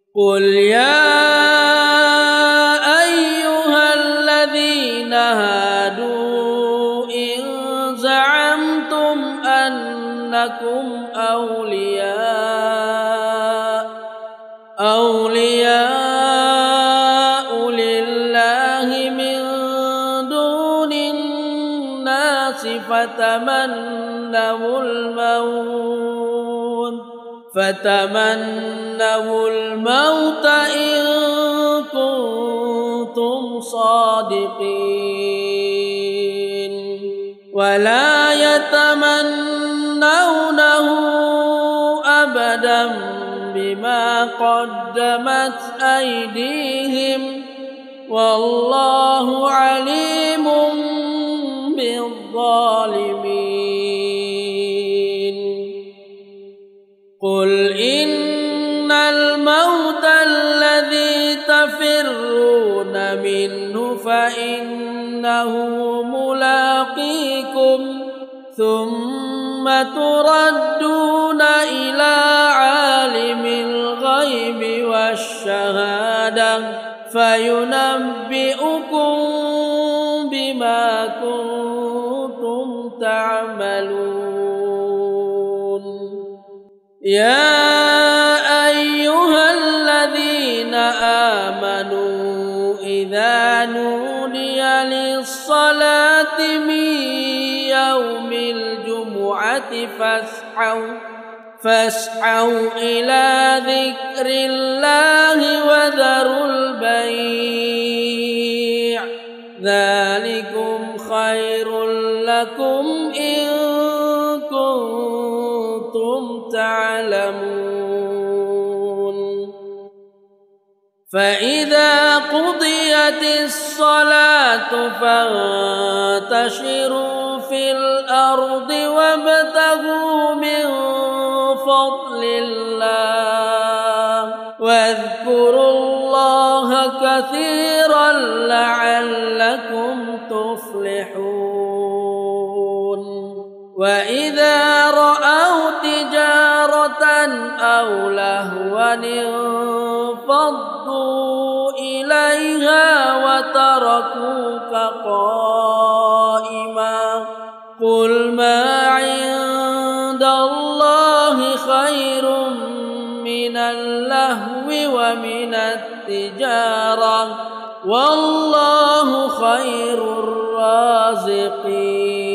قل يا أيها الذين هادوا إن زعمتم أنكم أولياء لله من دون الناس فتمنوا الموت إن كنتم صادقين ولا يتمنونه أبدا بما قدمت أيديهم والله عليم بالظالمين قل إن الموت الذي تفرون منه فإنه ملاقيكم ثم تردون إلى عالم الغيب والشهادة فينبئكم بما كنتم تعملون يا أيها الذين آمنوا إذا نودي للصلاة من يوم الجمعة فاسعوا إلى ذكر الله وذروا البيع ذلكم خير لكم إن كنتم تعلمون فإذا قضيت الصلاة فانتشروا في الأرض وابتغوا من فضل الله واذكروا الله كثيرا لعلكم تفلحون وإذا رأوا تجارة أو لهوا انفضوا إليها وتركوك قائما قل ما عند الله خير من اللهو ومن التجارة والله خير الرازقين